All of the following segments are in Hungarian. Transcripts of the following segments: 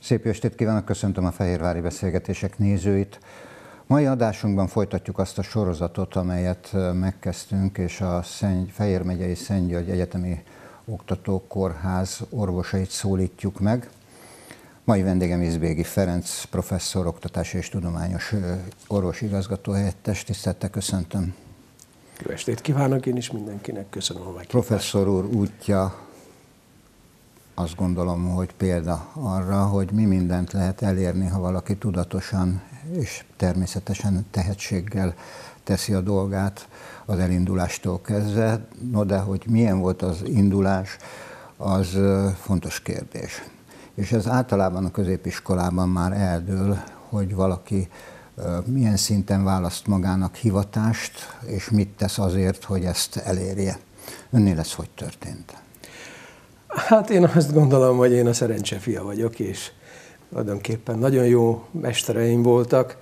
Szép estét kívánok, köszöntöm a Fehérvári Beszélgetések nézőit. Mai adásunkban folytatjuk azt a sorozatot, amelyet megkezdtünk, és a Fejér megyei Szent György Egyetemi Oktatókórház orvosait szólítjuk meg. Mai vendégem Izbégi Ferenc, professzor, oktatási és tudományos orvosigazgató helyettes. Tisztelettel köszöntöm. Jó estét kívánok, én is mindenkinek köszönöm a meghívást. Professzor úr útja, azt gondolom, hogy példa arra, hogy mi mindent lehet elérni, ha valaki tudatosan és természetesen tehetséggel teszi a dolgát az elindulástól kezdve. No, de hogy milyen volt az indulás, az fontos kérdés. És ez általában a középiskolában már eldől, hogy valaki milyen szinten választ magának hivatást, és mit tesz azért, hogy ezt elérje. Önnél ez hogy történt? Hát én azt gondolom, hogy én a szerencse fia vagyok, és tulajdonképpen nagyon jó mestereim voltak.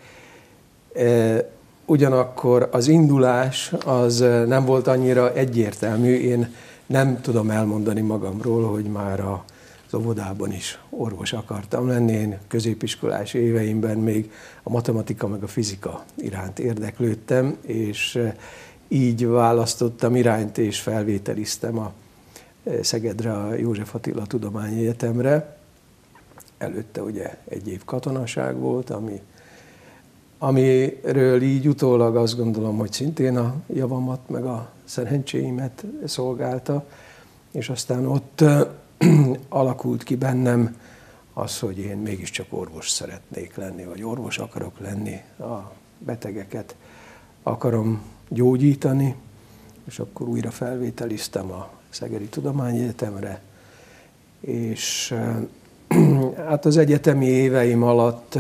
Ugyanakkor az indulás az nem volt annyira egyértelmű. Én nem tudom elmondani magamról, hogy már az óvodában is orvos akartam lenni. Én középiskolás éveimben még a matematika meg a fizika iránt érdeklődtem, és így választottam irányt és felvételiztem a Szegedre, a József Attila Tudományegyetemre. Előtte ugye egy év katonaság volt, amiről így utólag azt gondolom, hogy szintén a javamat meg a szerencséimet szolgálta, és aztán ott alakult ki bennem az, hogy én mégiscsak orvos szeretnék lenni, vagy orvos akarok lenni, a betegeket akarom gyógyítani, és akkor újra felvételiztem a Szegedi Tudományegyetemre, és hát az egyetemi éveim alatt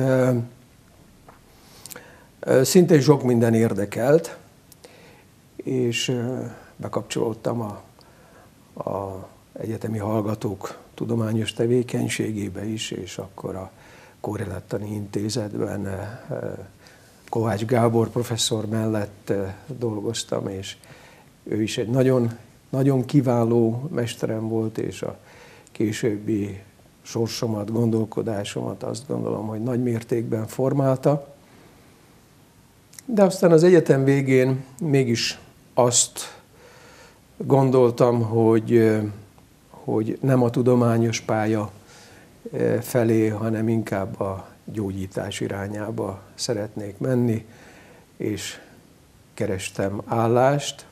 szintén sok minden érdekelt, és bekapcsolódtam a egyetemi hallgatók tudományos tevékenységébe is, és akkor a Kóreláttani Intézetben Kovács Gábor professzor mellett dolgoztam, és ő is egy nagyon, nagyon kiváló mesterem volt, és a későbbi sorsomat, gondolkodásomat azt gondolom, hogy nagy mértékben formálta. De aztán az egyetem végén mégis azt gondoltam, hogy nem a tudományos pálya felé, hanem inkább a gyógyítás irányába szeretnék menni, és kerestem állást,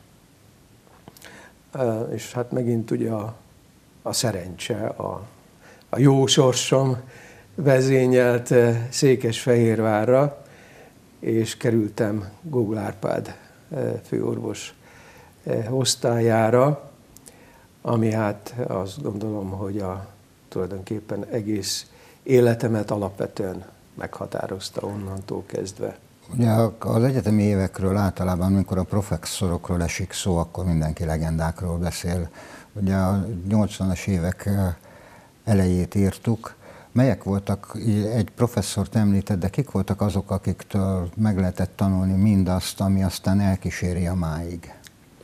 és hát megint ugye a szerencse, a jó sorsom vezényelt Székesfehérvárra, és kerültem Gógl Árpád főorvos osztályára, ami hát azt gondolom, hogy tulajdonképpen egész életemet alapvetően meghatározta onnantól kezdve. Ugye az egyetemi évekről általában, amikor a professzorokról esik szó, akkor mindenki legendákról beszél. Ugye a 80-as évek elejét írtuk. Melyek voltak, egy professzort említett, de kik voltak azok, akiktől meg lehetett tanulni mindazt, ami aztán elkíséri a máig?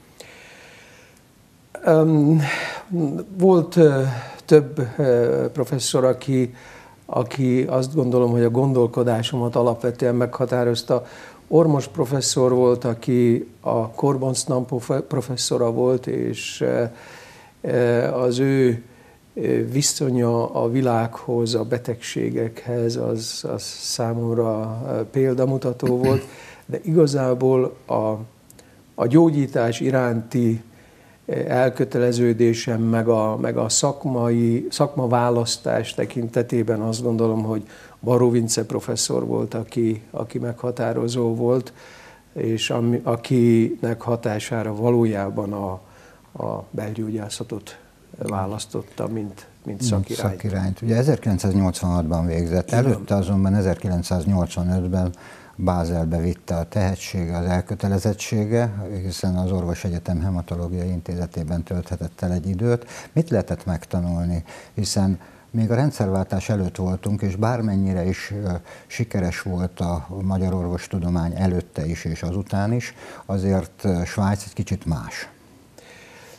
Volt több professzor, aki azt gondolom, hogy a gondolkodásomat alapvetően meghatározta. Ormos professzor volt, aki a Korboncnan professzora volt, és az ő viszonya a világhoz, a betegségekhez, az számomra példamutató volt, de igazából a gyógyítás iránti elköteleződésem, meg a szakmaválasztás tekintetében azt gondolom, hogy Baró Vince professzor volt, aki meghatározó volt, és akinek hatására valójában a belgyógyászatot választotta, mint szakirányt. Ugye 1986-ban végzett, előtte azonban 1985-ben Bázelbe vitte a tehetsége, az elkötelezettsége, hiszen az Orvosegyetem Hematológiai Intézetében tölthetett el egy időt. Mit lehetett megtanulni? Hiszen még a rendszerváltás előtt voltunk, és bármennyire is sikeres volt a magyar orvostudomány előtte is és azután is, azért Svájc egy kicsit más.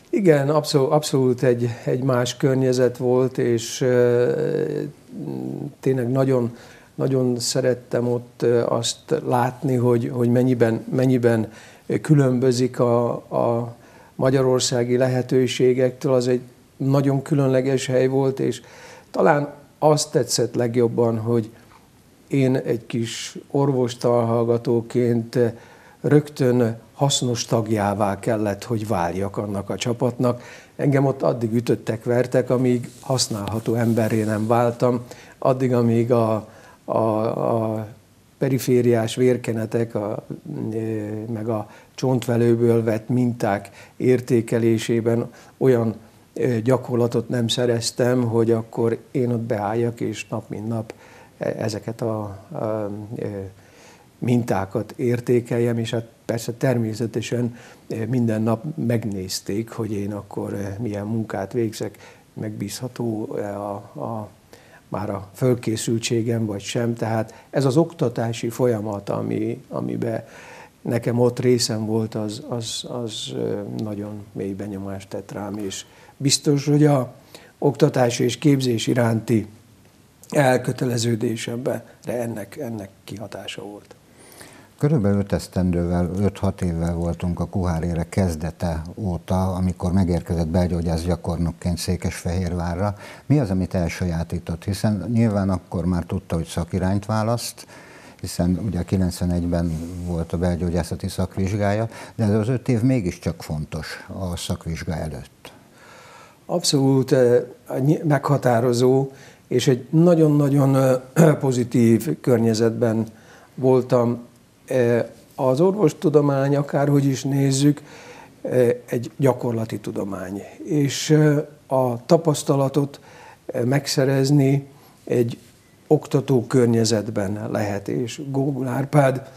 Igen, abszolút egy más környezet volt, és tényleg nagyon, nagyon szerettem ott azt látni, hogy mennyiben különbözik a magyarországi lehetőségektől. Az egy nagyon különleges hely volt, és talán azt tetszett legjobban, hogy én egy kis orvostalhallgatóként rögtön hasznos tagjává kellett, hogy váljak annak a csapatnak. Engem ott addig ütöttek, vertek, amíg használható emberré nem váltam, addig, amíg a perifériás vérkenetek, meg a csontvelőből vett minták értékelésében olyan gyakorlatot nem szereztem, hogy akkor én ott beálljak, és nap mint nap ezeket a mintákat értékeljem, és hát persze természetesen minden nap megnézték, hogy én akkor milyen munkát végzek, megbízható már a fölkészültségem vagy sem. Tehát ez az oktatási folyamat, amiben nekem ott részem volt, az nagyon mély benyomást tett rám, és biztos, hogy a oktatás és képzés iránti elköteleződésemben ennek kihatása volt. Körülbelül 5 esztendővel, 5-6 évvel voltunk a Kuhár-ére kezdete óta, amikor megérkezett belgyógyász gyakornokként Székesfehérvárra. Mi az, amit elsajátított? Hiszen nyilván akkor már tudta, hogy szakirányt választ, hiszen ugye 91-ben volt a belgyógyászati szakvizsgája, de ez az 5 év mégiscsak fontos a szakvizsga előtt. Abszolút meghatározó, és egy nagyon-nagyon pozitív környezetben voltam. Az orvostudomány, akárhogy is nézzük, egy gyakorlati tudomány, és a tapasztalatot megszerezni egy oktató környezetben lehet, és Gógul Árpád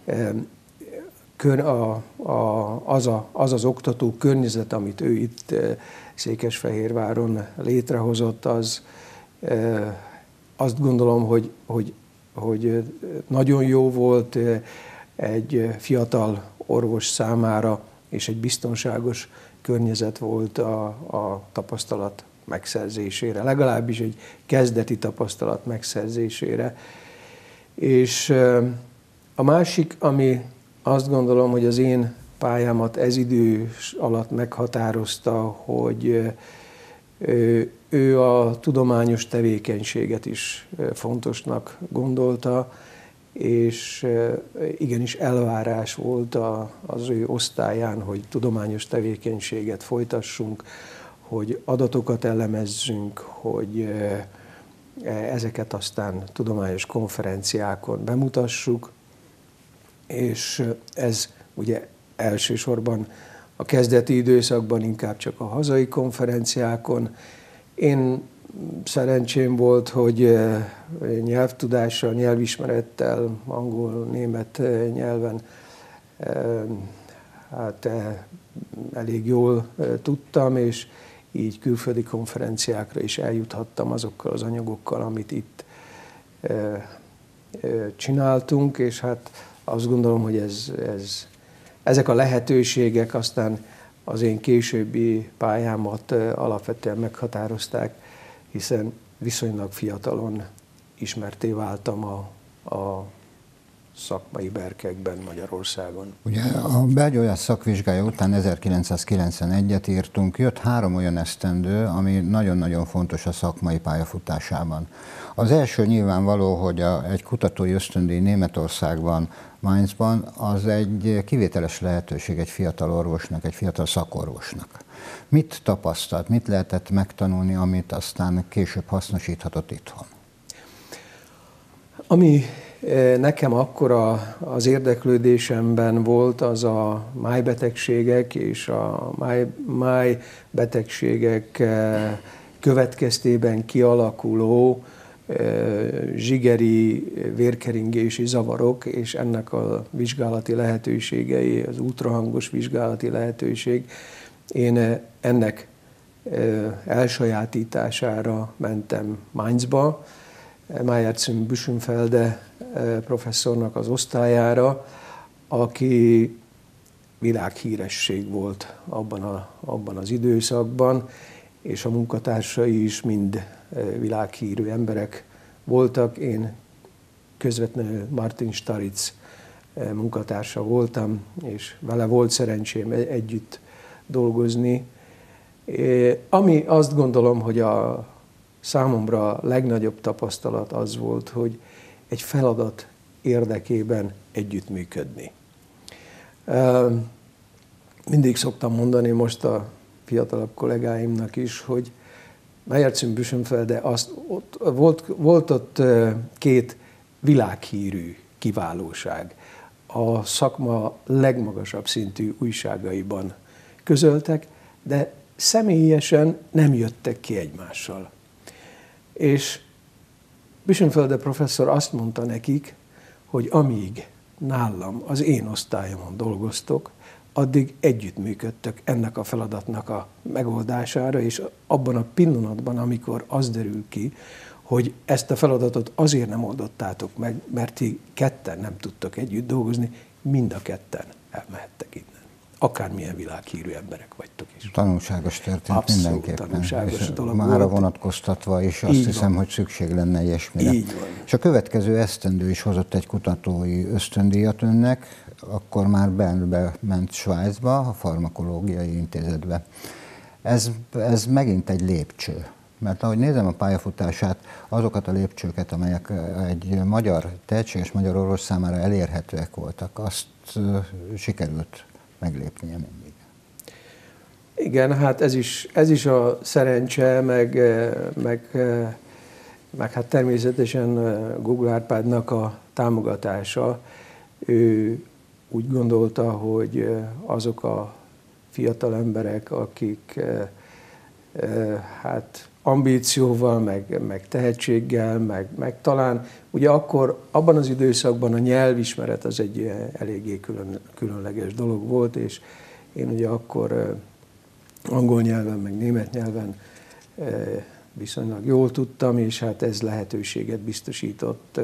az oktató környezet, amit ő itt Székesfehérváron létrehozott, az azt gondolom, hogy nagyon jó volt egy fiatal orvos számára, és egy biztonságos környezet volt a tapasztalat megszerzésére, legalábbis egy kezdeti tapasztalat megszerzésére. És a másik, ami azt gondolom, hogy az én pályámat ez idő alatt meghatározta, hogy ő a tudományos tevékenységet is fontosnak gondolta, és igenis elvárás volt az ő osztályán, hogy tudományos tevékenységet folytassunk, hogy adatokat elemezzünk, hogy ezeket aztán tudományos konferenciákon bemutassuk, és ez ugye elsősorban a kezdeti időszakban inkább csak a hazai konferenciákon. Én szerencsém volt, hogy nyelvtudással, nyelvismerettel, angol, német nyelven hát elég jól tudtam, és így külföldi konferenciákra is eljuthattam azokkal az anyagokkal, amit itt csináltunk, és hát azt gondolom, hogy ezek a lehetőségek aztán az én későbbi pályámat alapvetően meghatározták, hiszen viszonylag fiatalon ismertté váltam a szakmai berkekben Magyarországon. Ugye a belgyógyász szakvizsgája után 1991-et írtunk, jött 3 olyan esztendő, ami nagyon-nagyon fontos a szakmai pályafutásában. Az első nyilvánvaló, hogy egy kutatói ösztöndíj Németországban, Mainzban, az egy kivételes lehetőség egy fiatal orvosnak, egy fiatal szakorvosnak. Mit tapasztalt, mit lehetett megtanulni, amit aztán később hasznosíthatott itthon? Ami nekem akkor az érdeklődésemben volt, az a májbetegségek és a májbetegségek következtében kialakuló zsigeri vérkeringési zavarok, és ennek a vizsgálati lehetőségei, az ultrahangos vizsgálati lehetőség. Én ennek elsajátítására mentem Mainzba, Meyer zum Büschenfelde professzornak az osztályára, aki világhíresség volt abban az időszakban, és a munkatársai is mind világhírű emberek voltak. Én közvetlenül Martin Staritz munkatársa voltam, és vele volt szerencsém együtt dolgozni. Ami azt gondolom, hogy a számomra legnagyobb tapasztalat az volt, hogy egy feladat érdekében együttműködni. Mindig szoktam mondani most a fiatalabb kollégáimnak is, hogy Meyertsün-Büschenfelde volt ott két világhírű kiválóság. A szakma legmagasabb szintű újságaiban közöltek, de személyesen nem jöttek ki egymással. És Büschenfelde professzor azt mondta nekik, hogy amíg nálam, az én osztályomon dolgoztok, addig együttműködtök ennek a feladatnak a megoldására, és abban a pillanatban, amikor az derül ki, hogy ezt a feladatot azért nem oldottátok meg, mert ti ketten nem tudtok együtt dolgozni, mind a ketten elmehettek innen. Akármilyen világhírű emberek vagytok is. Tanulságos történt. Abszolút mindenképpen. Tanulságos dolog mára volt. Vonatkoztatva is azt hiszem, hogy szükség lenne ilyesmire. Így van. És a következő esztendő is hozott egy kutatói ösztöndíjat önnek, akkor már ment Svájcba, a Farmakológiai Intézetbe. Ez megint egy lépcső. Mert ahogy nézem a pályafutását, azokat a lépcsőket, amelyek egy tehetséges magyar orvos számára elérhetőek voltak, azt sikerült meglépnie mindig. Igen, hát ez is a szerencse, meg hát természetesen Gugl Árpádnak a támogatása. Ő úgy gondolta, hogy azok a fiatal emberek, akik hát ambícióval, meg tehetséggel, meg talán, ugye akkor abban az időszakban a nyelvismeret az egy eléggé különleges dolog volt, és én ugye akkor angol nyelven, meg német nyelven viszonylag jól tudtam, és hát ez lehetőséget biztosított,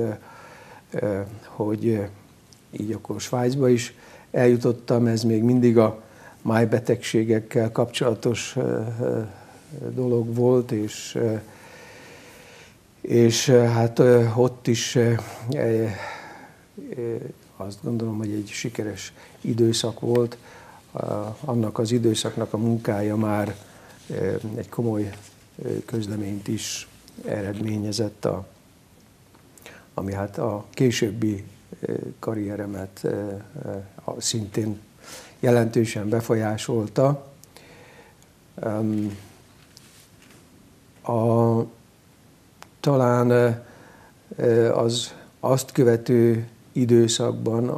hogy így akkor Svájcba is eljutottam. Ez még mindig a májbetegségekkel kapcsolatos dolog volt, és hát ott is azt gondolom, hogy egy sikeres időszak volt. Annak az időszaknak a munkája már egy komoly közleményt is eredményezett, ami hát a későbbi karrieremet szintén jelentősen befolyásolta. Talán az azt követő időszakban,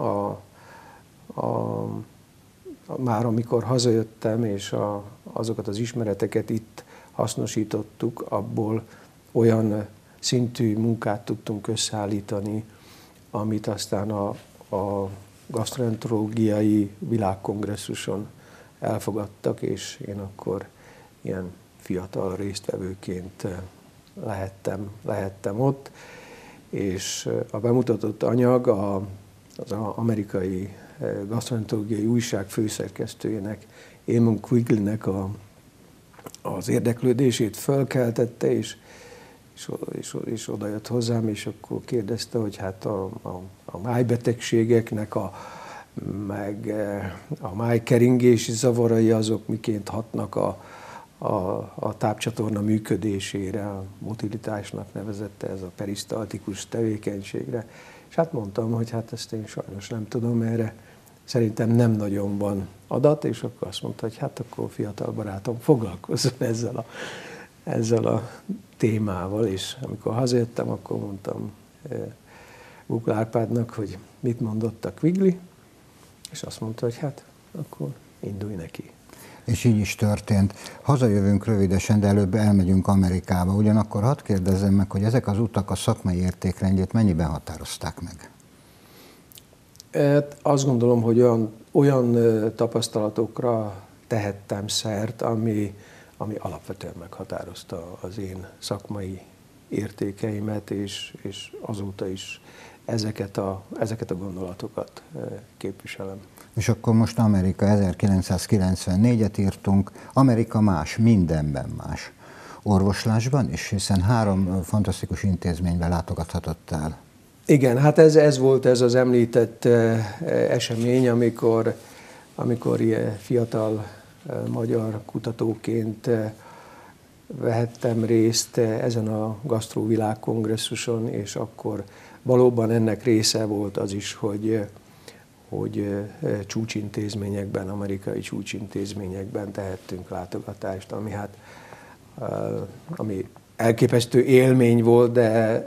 már amikor hazajöttem, és azokat az ismereteket itt hasznosítottuk, abból olyan szintű munkát tudtunk összeállítani, amit aztán a gasztroenterológiai világkongresszuson elfogadtak, és én akkor ilyen fiatal résztvevőként lehettem ott, és a bemutatott anyag az amerikai gasztroenterológiai újság főszerkesztőjének, Eamon Quigleynek az érdeklődését fölkeltette, és oda jött hozzám, és akkor kérdezte, hogy hát a májbetegségeknek meg a májkeringési zavarai azok miként hatnak a tápcsatorna működésére, a motilitásnak nevezette ez a perisztaltikus tevékenységre. És hát mondtam, hogy hát ezt én sajnos nem tudom, erre szerintem nem nagyon van adat, és akkor azt mondta, hogy hát akkor fiatal barátom foglalkozzon ezzel a témával, és amikor hazajöttem, akkor mondtam Gugl Árpádnak, hogy mit mondott a Quigley, és azt mondta, hogy hát akkor indulj neki. És így is történt. Hazajövünk rövidesen, de előbb elmegyünk Amerikába. Ugyanakkor hadd kérdezzem meg, hogy ezek az utak a szakmai értékrendjét mennyiben határozták meg? Azt gondolom, hogy olyan tapasztalatokra tehettem szert, ami alapvetően meghatározta az én szakmai értékeimet, és azóta is ezeket a gondolatokat képviselem. És akkor most Amerika, 1994-et írtunk, Amerika más, mindenben más. Orvoslásban is, hiszen 3 fantasztikus intézménybe látogathatott el. Igen, hát ez volt ez az említett esemény, amikor ilyen fiatal magyar kutatóként vehettem részt ezen a gasztrovilágkongresszuson, és akkor valóban ennek része volt az is, hogy csúcsintézményekben, amerikai csúcsintézményekben tehettünk látogatást, ami elképesztő élmény volt, de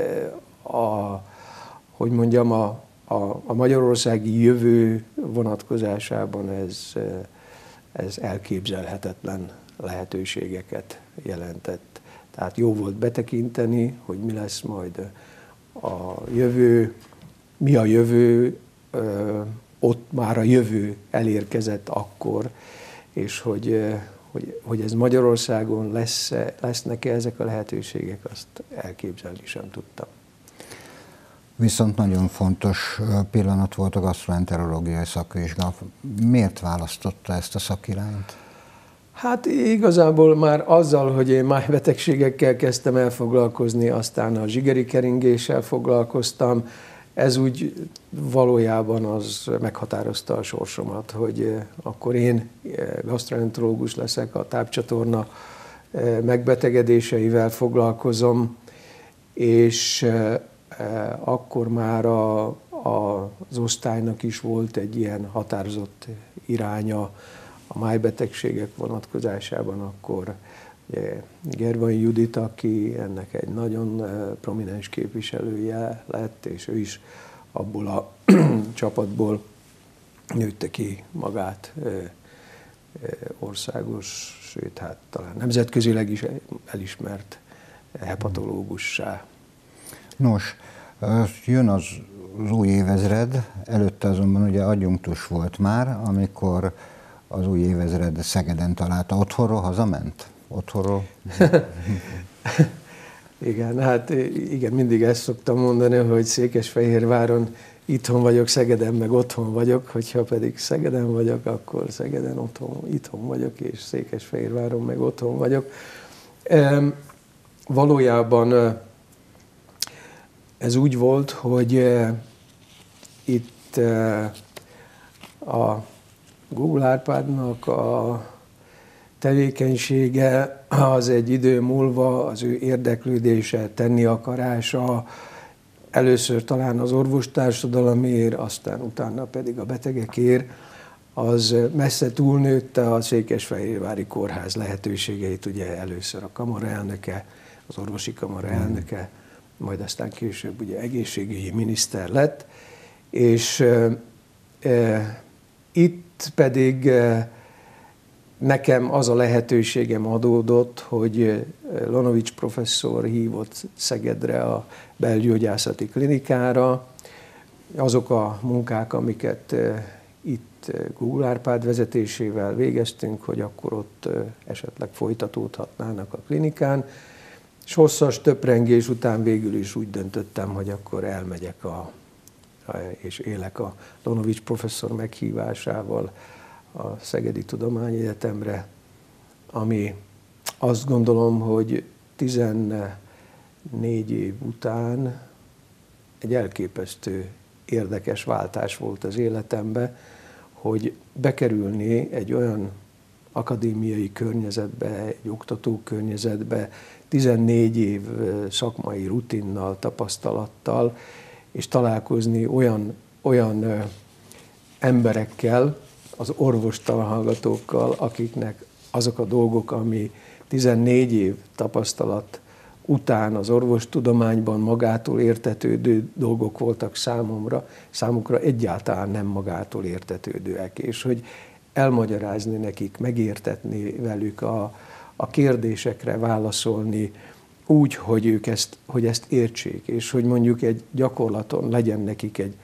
a magyarországi jövő vonatkozásában ez elképzelhetetlen lehetőségeket jelentett. Tehát jó volt betekinteni, hogy mi lesz majd a jövő, mi a jövő, ott már a jövő elérkezett akkor, és hogy ez Magyarországon lesznek-e ezek a lehetőségek, azt elképzelni sem tudtam. Viszont nagyon fontos pillanat volt a gasztroenterológiai szakvizsga. Miért választotta ezt a szakirányt? Hát igazából már azzal, hogy én májbetegségekkel kezdtem el foglalkozni, aztán a zsigeri keringéssel foglalkoztam, ez úgy valójában az meghatározta a sorsomat, hogy akkor én gasztroenterológus leszek, a tápcsatorna megbetegedéseivel foglalkozom, és akkor már az osztálynak is volt egy ilyen határozott iránya a májbetegségek vonatkozásában, akkor Gervai Judit, aki ennek egy nagyon prominens képviselője lett, és ő is abból a csapatból nőtte ki magát országos, sőt, hát talán nemzetközileg is elismert hepatológussá. Nos, jön az új évezred, előtte azonban ugye adjunktus volt már, amikor az új évezred Szegeden találta. Otthonról hazament? Otthonról? Igen, hát igen, mindig ezt szoktam mondani, hogy Székesfehérváron itthon vagyok, Szegeden meg otthon vagyok, hogyha pedig Szegeden vagyok, akkor Szegeden itthon vagyok, és Székesfehérváron meg otthon vagyok. Valójában ez úgy volt, hogy itt a Gógol Árpádnak a tevékenysége az egy idő múlva, az ő érdeklődése, tenni akarása, először talán az orvostársadalomért, aztán utána pedig a betegekért, az messze túlnőtte a Székesfehérvári Kórház lehetőségeit, ugye először a kamara elnöke, az orvosi kamara elnöke, majd aztán később ugye egészségügyi miniszter lett, és itt pedig nekem az a lehetőségem adódott, hogy Lonovics professzor hívott Szegedre a belgyógyászati klinikára. Azok a munkák, amiket itt Gógol Árpád vezetésével végeztünk, hogy akkor ott esetleg folytatódhatnának a klinikán. És hosszas töprengés után végül is úgy döntöttem, hogy akkor elmegyek és élek a Lonovics professzor meghívásával a Szegedi Tudományegyetemre, ami azt gondolom, hogy 14 év után egy elképesztő érdekes váltás volt az életembe, hogy bekerülni egy olyan akadémiai környezetbe, egy oktató környezetbe, 14 év szakmai rutinnal, tapasztalattal, és találkozni olyan emberekkel, az orvostanhallgatókkal, akiknek azok a dolgok, ami 14 év tapasztalat után az orvostudományban magától értetődő dolgok voltak számukra egyáltalán nem magától értetődőek, és hogy elmagyarázni nekik, megértetni velük a kérdésekre, válaszolni úgy, hogy hogy ezt értsék, és hogy mondjuk egy gyakorlaton legyen nekik egy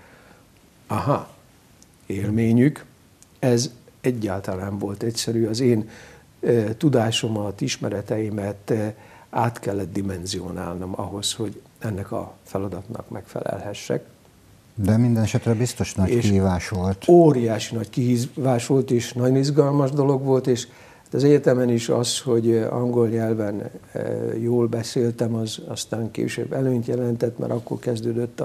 élményük. Ez egyáltalán volt egyszerű. Az én tudásomat, ismereteimet át kellett dimenzionálnom ahhoz, hogy ennek a feladatnak megfelelhessek. De minden esetre biztos nagy kihívás volt. Óriási nagy kihívás volt, és nagyon izgalmas dolog volt, és az egyetemen is az, hogy angol nyelven jól beszéltem, az aztán később előnyt jelentett, mert akkor kezdődött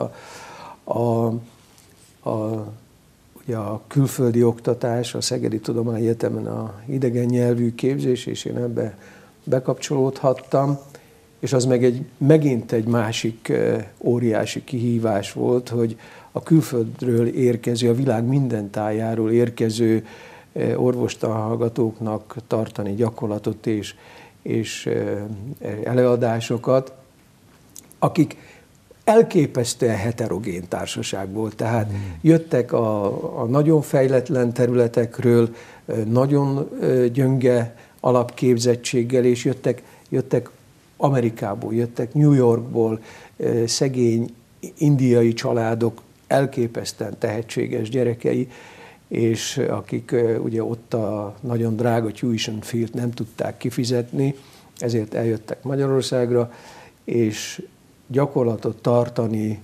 ugye a külföldi oktatás, a Szegedi Tudományegyetemen a idegen nyelvű képzés, és én ebbe bekapcsolódhattam, és az meg megint egy másik óriási kihívás volt, hogy a külföldről érkező, a világ minden tájáról érkező orvostanhallgatóknak tartani gyakorlatot és előadásokat, akik elképesztően heterogén társaság volt. Tehát jöttek a nagyon fejletlen területekről, nagyon gyönge alapképzettséggel, és jöttek Amerikából, jöttek New Yorkból, szegény indiai családok, elképesztően tehetséges gyerekei, és akik ugye ott a nagyon drága tuition fee-t nem tudták kifizetni, ezért eljöttek Magyarországra, és gyakorlatot tartani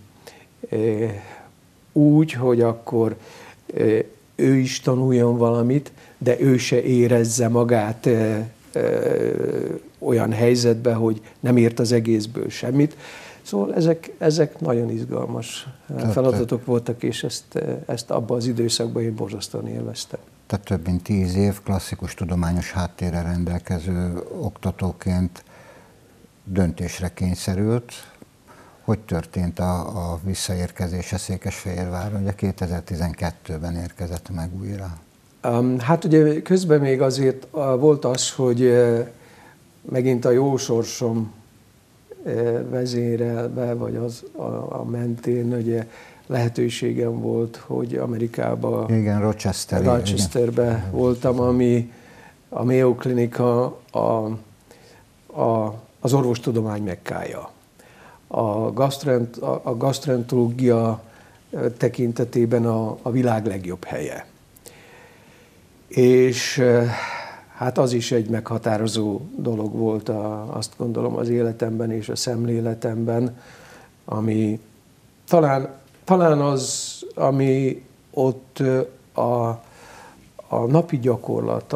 úgy, hogy akkor ő is tanuljon valamit, de ő se érezze magát olyan helyzetbe, hogy nem ért az egészből semmit. Szóval ezek nagyon izgalmas feladatok voltak, és ezt abban az időszakban én borzasztóan élveztem. Tehát több mint 10 év klasszikus tudományos háttérrel rendelkező oktatóként döntésre kényszerült. Hogy történt a visszaérkezése Székesfehérvárra? Ugye 2012-ben érkezett meg újra. Hát ugye közben még azért volt az, hogy megint a jó sorsom vezérelve, vagy a mentén ugye lehetőségem volt, hogy Amerikába, igen, Rochesterbe voltam, ami a Mayo Klinika az orvostudomány Mekkája. A gasztroenterológia tekintetében a világ legjobb helye. És hát az is egy meghatározó dolog volt, azt gondolom, az életemben és a szemléletemben, ami talán az, ami ott a napi gyakorlat,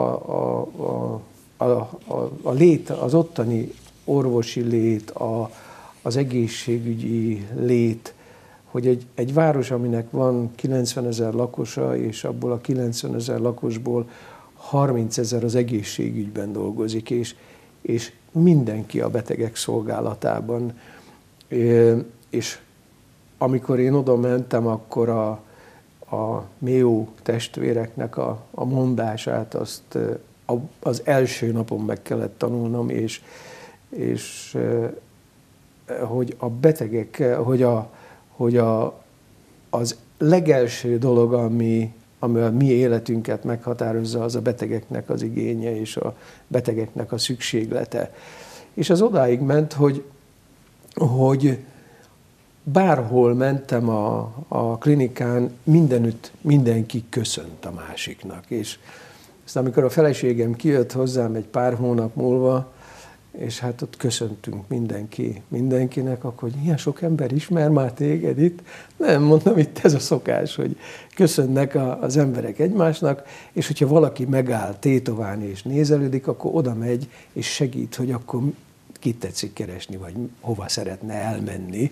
a lét, az ottani orvosi lét, az egészségügyi lét, hogy egy város, aminek van 90 000 lakosa, és abból a 90 000 lakosból 30 000 az egészségügyben dolgozik, és mindenki a betegek szolgálatában. És amikor én oda mentem, akkor a Mayo testvéreknek a mondását azt az első napon meg kellett tanulnom, és hogy a betegek, hogy az legelső dolog, ami a mi életünket meghatározza, az a betegeknek az igénye és a betegeknek a szükséglete. És az odáig ment, hogy bárhol mentem a klinikán, mindenütt mindenki köszönt a másiknak. És aztán amikor a feleségem kijött hozzám egy pár hónap múlva, és hát ott köszöntünk mindenkinek, akkor hogy ilyen sok ember ismer már téged itt. Nem, mondom, itt ez a szokás, hogy köszönnek az emberek egymásnak, és hogyha valaki megáll tétoválni és nézelődik, akkor oda megy és segít, hogy akkor kit tetszik keresni, vagy hova szeretne elmenni.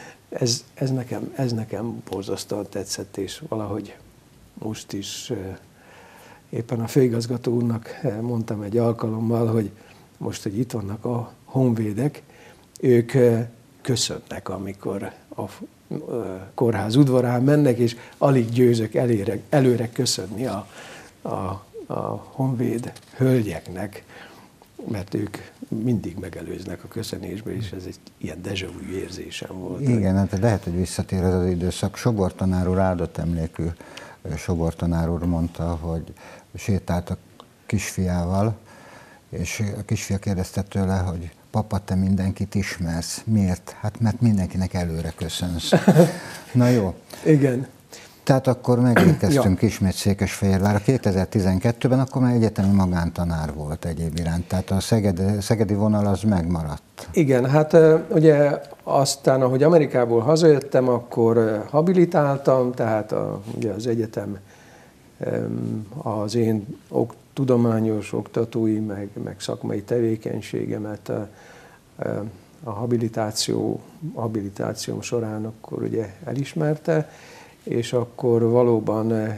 Ez nekem borzasztóan tetszett, és valahogy most is éppen a főigazgató úrnak mondtam egy alkalommal, hogy most, hogy itt vannak a honvédek, ők köszönnek, amikor a kórház udvarán mennek, és alig győzök előre köszönni a honvéd hölgyeknek, mert ők mindig megelőznek a köszönésbe, és ez egy ilyen déjà vu érzésem volt. Igen, hát lehet, hogy visszatér ez az időszak. Sobor tanár úr, áldott emlékű Sobor tanár úr mondta, hogy sétált a kisfiával, és a kisfia kérdezte tőle, hogy papa, te mindenkit ismersz. Miért? Hát mert mindenkinek előre köszönsz. Na jó. Igen. Tehát akkor megérkeztünk ismét Székesfehérvárra. 2012-ben akkor már egyetemi magántanár volt egyéb iránt, tehát a szegedi vonal az megmaradt. Igen, hát ugye aztán, ahogy Amerikából hazajöttem, akkor habilitáltam, tehát ugye az egyetem az én tudományos, oktatói, meg szakmai tevékenységemet a habilitációm során akkor ugye elismerte, és akkor valóban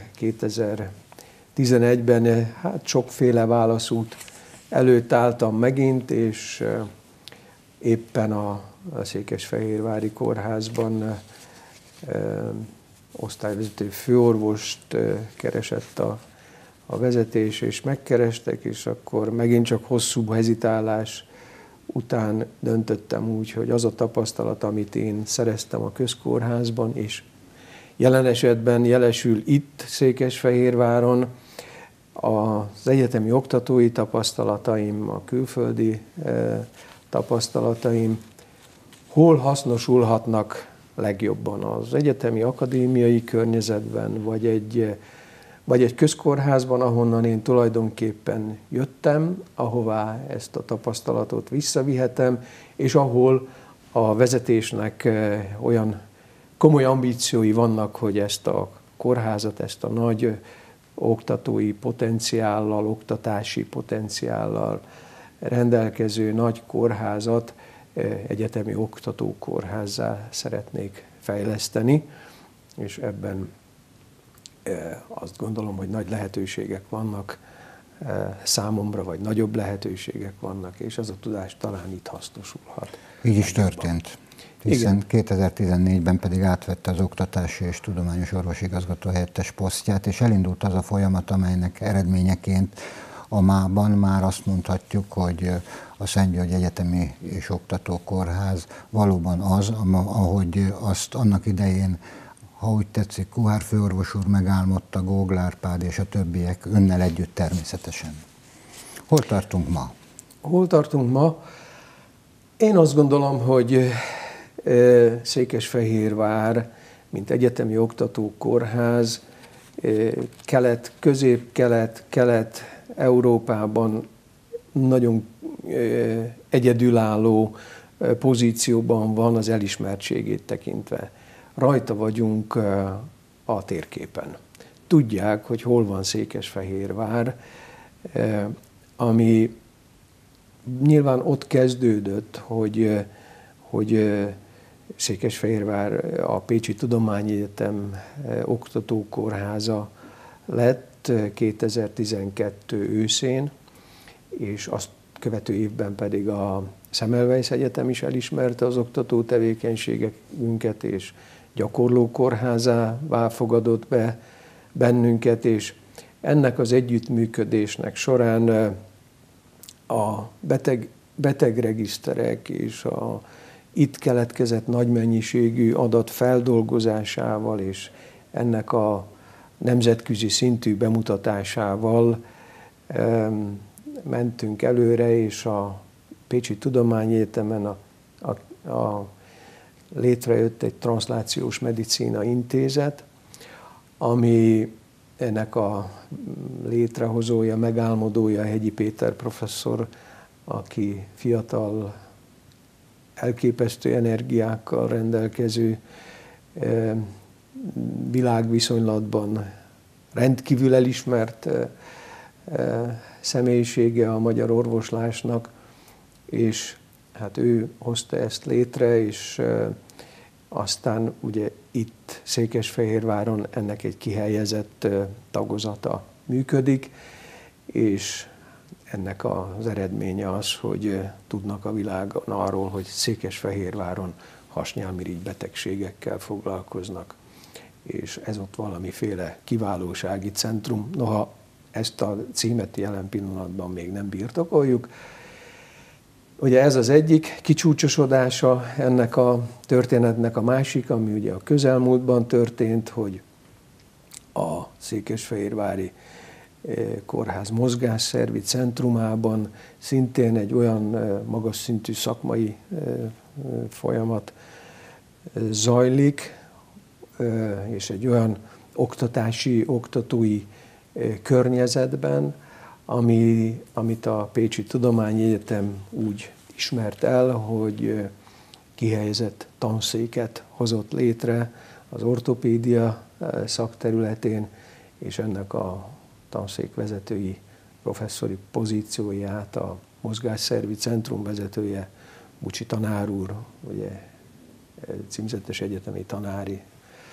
2011-ben hát sokféle válaszút előtt álltam megint, és éppen a Székesfehérvári Kórházban osztályvezető főorvost keresett a vezetés, és megkerestek, és akkor megint csak hosszú hezitálás után döntöttem úgy, hogy az a tapasztalat, amit én szereztem a közkórházban, és jelen esetben jelesül itt Székesfehérváron, az egyetemi oktatói tapasztalataim, a külföldi tapasztalataim hol hasznosulhatnak legjobban az egyetemi akadémiai környezetben, vagy egy közkórházban, ahonnan én tulajdonképpen jöttem, ahová ezt a tapasztalatot visszavihetem, és ahol a vezetésnek olyan komoly ambíciói vannak, hogy ezt a kórházat, ezt a nagy oktatói potenciállal, oktatási potenciállal rendelkező nagy kórházat egyetemi oktatókórházzá szeretnék fejleszteni, és ebben azt gondolom, hogy nagy lehetőségek vannak számomra, vagy nagyobb lehetőségek vannak, és az a tudás talán itt hasznosulhat. Így is történt. Hiszen 2014-ben pedig átvette az oktatási és tudományos orvosigazgató helyettes posztját, és elindult az a folyamat, amelynek eredményeként a mában már azt mondhatjuk, hogy a Szent-György Egyetemi és Oktatókórház valóban az, ahogy azt annak idején, ha úgy tetszik, Kuhár főorvos úr megálmodta, Gógl Árpád és a többiek, önnel együtt természetesen. Hol tartunk ma? Hol tartunk ma? Én azt gondolom, hogy Székesfehérvár, mint egyetemi oktatókórház, Kelet-Európában nagyon egyedülálló pozícióban van az elismertségét tekintve. Rajta vagyunk a térképen. Tudják, hogy hol van Székesfehérvár, ami nyilván ott kezdődött, hogy Székesfehérvár a Pécsi Tudományegyetem oktatókórháza lett 2012 őszén, és azt követő évben pedig a Semmelweis Egyetem is elismerte az oktató tevékenységünket, és gyakorlókórházává fogadott be bennünket, és ennek az együttműködésnek során a betegregiszterek és a itt keletkezett nagy mennyiségű adat feldolgozásával és ennek a nemzetközi szintű bemutatásával mentünk előre, és a Pécsi Tudományegyetemen létrejött egy transzlációs medicína intézet, ami ennek a létrehozója, megálmodója Hegyi Péter professzor, aki fiatal, elképesztő energiákkal rendelkező, világviszonylatban rendkívül elismert személyisége a magyar orvoslásnak, és hát ő hozta ezt létre, és aztán ugye itt Székesfehérváron ennek egy kihelyezett tagozata működik, és ennek az eredménye az, hogy tudnak a világon arról, hogy Székesfehérváron hasnyálmirigy betegségekkel foglalkoznak, és ez ott valamiféle kiválósági centrum. Noha ezt a címet jelen pillanatban még nem birtokoljuk. Ugye ez az egyik kicsúcsosodása ennek a történetnek, a másik, ami ugye a közelmúltban történt, hogy a Székesfehérvári Kórház mozgásszervi centrumában szintén egy olyan magas szintű szakmai folyamat zajlik, és egy olyan oktatói környezetben, amit a Pécsi Tudományegyetem úgy ismert el, hogy kihelyezett tanszéket hozott létre az ortopédia szakterületén, és ennek a tanszék vezetői professzori pozícióját a mozgásszervi centrum vezetője, Bucsi tanár úr, ugye címzetes egyetemi tanári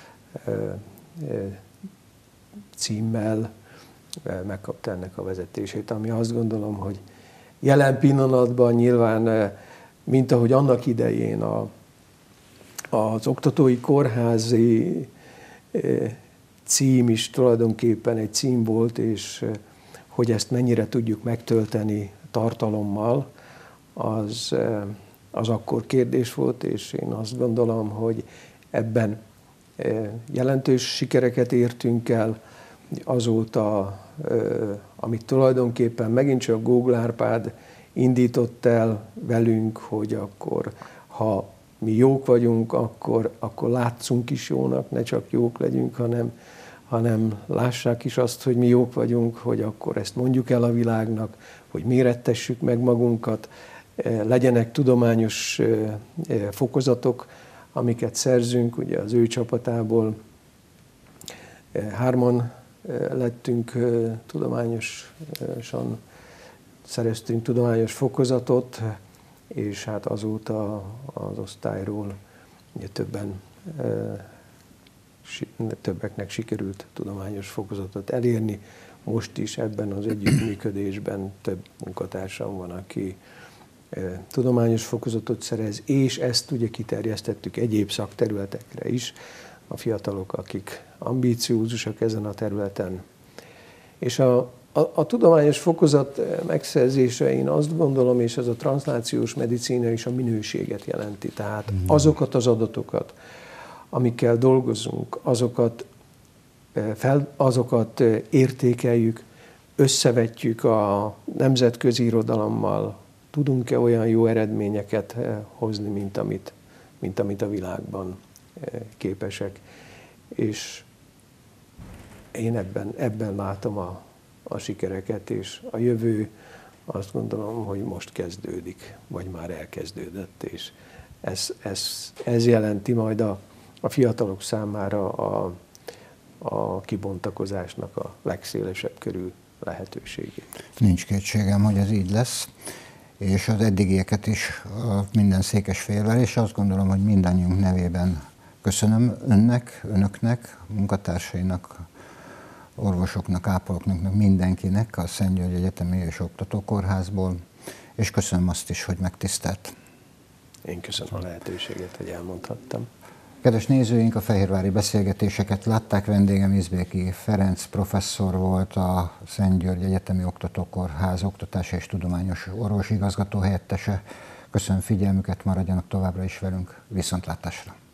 címmel megkapta ennek a vezetését, ami azt gondolom, hogy jelen pillanatban nyilván, mint ahogy annak idején az oktatói kórházi cím is tulajdonképpen egy cím volt, és hogy ezt mennyire tudjuk megtölteni tartalommal, az akkor kérdés volt, és én azt gondolom, hogy ebben jelentős sikereket értünk el. Azóta, amit tulajdonképpen megint csak Gógl Árpád indított el velünk, hogy akkor, ha mi jók vagyunk, akkor látszunk is jónak, ne csak jók legyünk, hanem lássák is azt, hogy mi jók vagyunk, hogy akkor ezt mondjuk el a világnak, hogy mérettessük meg magunkat, legyenek tudományos fokozatok, amiket szerzünk. Ugye az ő csapatából 3-an lettünk tudományosan, szereztünk tudományos fokozatot, és hát azóta az osztályról ugye többeknek sikerült tudományos fokozatot elérni. Most is ebben az együttműködésben több munkatársam van, aki tudományos fokozatot szerez, és ezt ugye kiterjesztettük egyéb szakterületekre is. A fiatalok, akik ambíciózusak ezen a területen. És a tudományos fokozat megszerzése, én azt gondolom, és ez a transzlációs medicína is a minőséget jelenti. Tehát azokat az adatokat, amikkel dolgozunk, azokat értékeljük, összevetjük a nemzetközi irodalommal, tudunk-e olyan jó eredményeket hozni, mint amit a világban képesek. És én ebben látom a sikereket, és a jövő azt gondolom, hogy most kezdődik, vagy már elkezdődött, és ez jelenti majd a fiatalok számára a kibontakozásnak a legszélesebb körű lehetőségét. Nincs kétségem, hogy ez így lesz, és az eddigieket is minden székesfehérvári, és azt gondolom, hogy mindannyiunk nevében köszönöm önöknek, munkatársainak, orvosoknak, ápolóknak, mindenkinek a Szent György Egyetemi és Oktatókórházból, és köszönöm azt is, hogy megtisztelt. Én köszönöm a lehetőséget, hogy elmondhattam. Kedves nézőink, a fehérvári beszélgetéseket látták, vendégem Izbéki Ferenc professzor volt, a Szent György Egyetemi Oktatókórház oktatási és tudományos orvosigazgató helyettese. Köszönöm figyelmüket, maradjanak továbbra is velünk, viszontlátásra!